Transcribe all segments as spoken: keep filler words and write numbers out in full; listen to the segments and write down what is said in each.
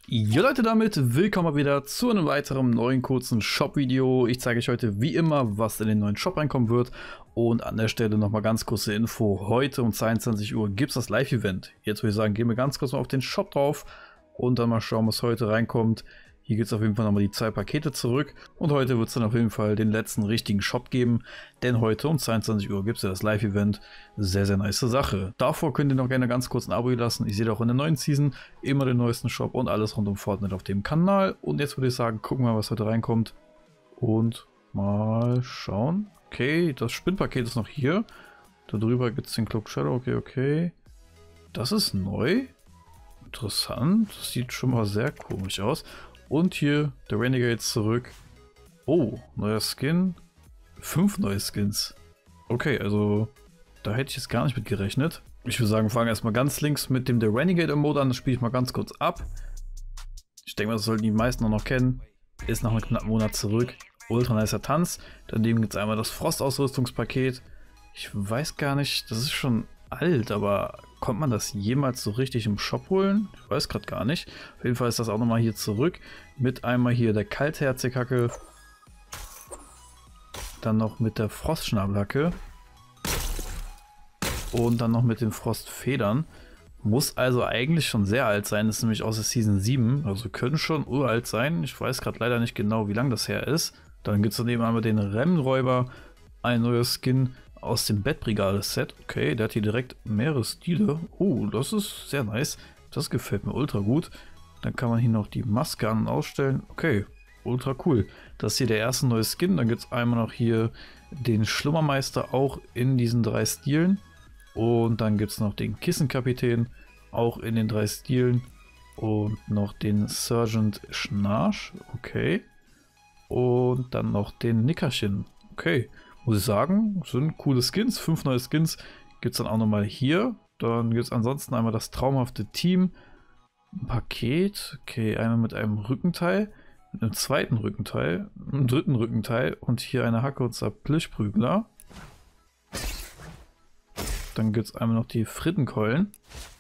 Jo Leute, damit willkommen wieder zu einem weiteren neuen kurzen Shop-Video. Ich zeige euch heute wie immer, was in den neuen Shop reinkommen wird. Und an der Stelle nochmal ganz kurze Info. Heute um zweiundzwanzig Uhr gibt es das Live-Event. Jetzt würde ich sagen, gehen wir ganz kurz mal auf den Shop drauf und dann mal schauen, was heute reinkommt. Hier gibt es auf jeden Fall nochmal die zwei Pakete zurück. Und heute wird es dann auf jeden Fall den letzten richtigen Shop geben. Denn heute um zweiundzwanzig Uhr gibt es ja das Live-Event. Sehr, sehr nice Sache. Davor könnt ihr noch gerne ganz kurz ein Abo lassen. Ich sehe auch in der neuen Season immer den neuesten Shop und alles rund um Fortnite auf dem Kanal. Und jetzt würde ich sagen, gucken wir mal, was heute reinkommt. Und mal schauen. Okay, das Spinnpaket ist noch hier. Da drüber gibt es den Cloak Shadow. Okay, okay. Das ist neu. Interessant. Das sieht schon mal sehr komisch aus. Und hier der Renegade zurück. Oh, neuer Skin. Fünf neue Skins. Okay, also da hätte ich jetzt gar nicht mit gerechnet. Ich würde sagen, wir fangen erstmal ganz links mit dem der Renegade Mode an. Das spiele ich mal ganz kurz ab. Ich denke mal, das sollten die meisten auch noch kennen. Ist nach einem knappen Monat zurück. Ultra nicer Tanz. Daneben gibt es einmal das Frostausrüstungspaket. Ich weiß gar nicht, das ist schon alt, aber kommt man das jemals so richtig im Shop holen? Ich weiß gerade gar nicht. Auf jeden Fall ist das auch nochmal hier zurück. Mit einmal hier der Kaltherzig-Hacke. Dann noch mit der Frostschnabelhacke. Und dann noch mit den Frostfedern. Muss also eigentlich schon sehr alt sein. Das ist nämlich aus der Season sieben. Also können schon uralt sein. Ich weiß gerade leider nicht genau, wie lange das her ist. Dann gibt es daneben einmal den Remmenräuber. Ein neuer Skin aus dem Bettbrigade-Set. Okay, der hat hier direkt mehrere Stile. Oh, das ist sehr nice. Das gefällt mir ultra gut. Dann kann man hier noch die Maske an- und ausstellen. Okay, ultra cool. Das ist hier der erste neue Skin. Dann gibt es einmal noch hier den Schlummermeister, auch in diesen drei Stilen. Und dann gibt es noch den Kissenkapitän, auch in den drei Stilen. Und noch den Sergeant Schnarch. Okay. Und dann noch den Nickerchen. Okay. Muss ich sagen, sind coole Skins. Fünf neue Skins gibt es dann auch nochmal hier. Dann gibt es ansonsten einmal das traumhafte Team. Ein Paket. Okay, einmal mit einem Rückenteil. Mit einem zweiten Rückenteil. Einem dritten Rückenteil. Und hier eine Hacke und Zerplischprügler. Dann gibt es einmal noch die Frittenkeulen.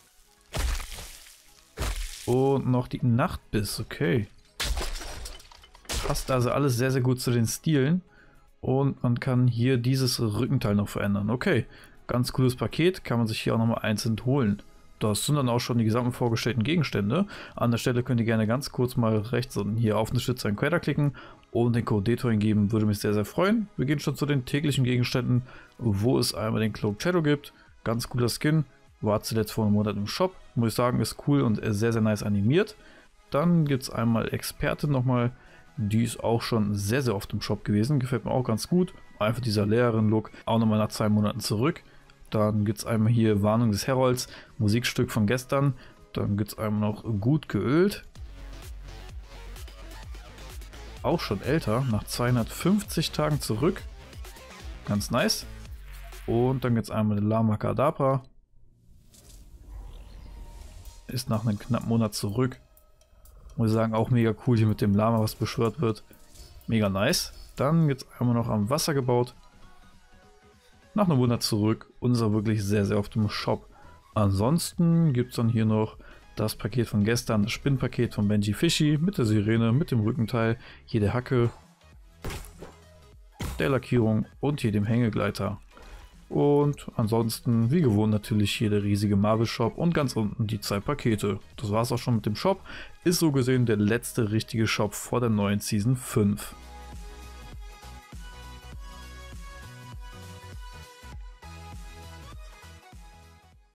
Und noch die Nachtbiss. Okay. Passt also alles sehr, sehr gut zu den Stilen. Und man kann hier dieses Rückenteil noch verändern. Okay, ganz cooles Paket, kann man sich hier auch nochmal einzeln holen. Das sind dann auch schon die gesamten vorgestellten Gegenstände. An der Stelle könnt ihr gerne ganz kurz mal rechts unten hier auf den Stützer Creator klicken und den Code Detour eingeben, würde mich sehr, sehr freuen. Wir gehen schon zu den täglichen Gegenständen, wo es einmal den Cloak Shadow gibt. Ganz cooler Skin, war zuletzt vor einem Monat im Shop. Muss ich sagen, ist cool und sehr, sehr nice animiert. Dann gibt es einmal Experte nochmal. Die ist auch schon sehr, sehr oft im Shop gewesen. Gefällt mir auch ganz gut. Einfach dieser leeren Look. Auch nochmal nach zwei Monaten zurück. Dann gibt es einmal hier Warnung des Herolds. Musikstück von gestern. Dann gibt es einmal noch gut geölt. Auch schon älter. Nach zweihundertfünfzig Tagen zurück. Ganz nice. Und dann gibt es einmal Lama Kadabra. Ist nach einem knappen Monat zurück. Muss ich sagen, auch mega cool hier mit dem Lama, was beschwört wird. Mega nice. Dann gibt es einmal noch am Wasser gebaut. Nach einem Monat zurück. Unser wirklich sehr, sehr oft im Shop. Ansonsten gibt es dann hier noch das Paket von gestern, das Spinnpaket von Benji Fishy mit der Sirene, mit dem Rückenteil, hier der Hacke, der Lackierung und hier dem Hängegleiter. Und ansonsten, wie gewohnt, natürlich hier der riesige Marvel Shop und ganz unten die zwei Pakete. Das war es auch schon mit dem Shop. Ist so gesehen der letzte richtige Shop vor der neuen Season fünf.